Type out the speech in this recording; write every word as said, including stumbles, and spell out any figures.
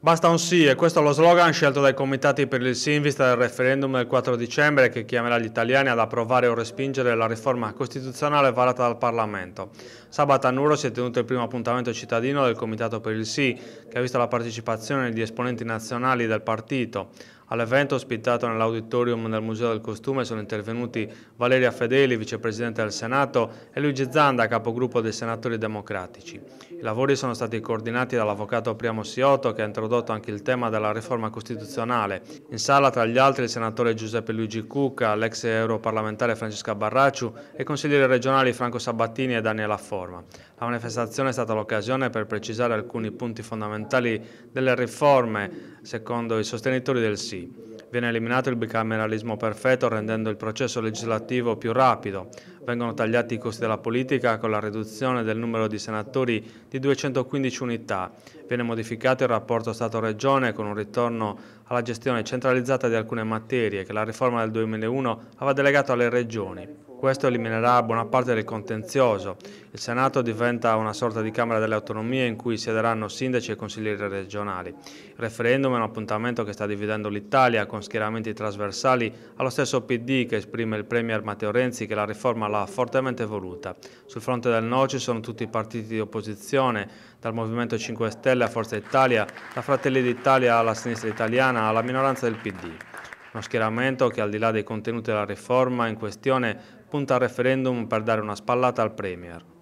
Basta un sì, e questo è lo slogan scelto dai comitati per il sì in vista del referendum del quattro dicembre che chiamerà gli italiani ad approvare o respingere la riforma costituzionale varata dal Parlamento. Sabato a Nuoro si è tenuto il primo appuntamento cittadino del comitato per il sì, che ha visto la partecipazione di esponenti nazionali del partito. All'evento, ospitato nell'auditorium del Museo del Costume, sono intervenuti Valeria Fedeli, vicepresidente del Senato, e Luigi Zanda, capogruppo dei senatori democratici. I lavori sono stati coordinati dall'avvocato Priamo Siotto, che ha introdotto anche il tema della riforma costituzionale. In sala, tra gli altri, il senatore Giuseppe Luigi Cucca, l'ex europarlamentare Francesca Barracciu e i consiglieri regionali Franco Sabattini e Daniela Forma. La manifestazione è stata l'occasione per precisare alcuni punti fondamentali delle riforme, secondo i sostenitori del sì. Viene eliminato il bicameralismo perfetto, rendendo il processo legislativo più rapido. Vengono tagliati i costi della politica con la riduzione del numero di senatori di duecentoquindici unità. Viene modificato il rapporto Stato-Regione con un ritorno alla gestione centralizzata di alcune materie che la riforma del duemilauno aveva delegato alle regioni. Questo eliminerà buona parte del contenzioso. Il Senato diventa una sorta di Camera delle Autonomie in cui siederanno sindaci e consiglieri regionali. Il referendum è un appuntamento che sta dividendo l'Italia con schieramenti trasversali allo stesso P D che esprime il Premier Matteo Renzi che la riforma l'ha fortemente voluta. Sul fronte del no ci sono tutti i partiti di opposizione, dal Movimento cinque Stelle a Forza Italia, da Fratelli d'Italia alla sinistra italiana alla minoranza del P D. Uno schieramento che, al di là dei contenuti della riforma in questione, punta al referendum per dare una spallata al Premier.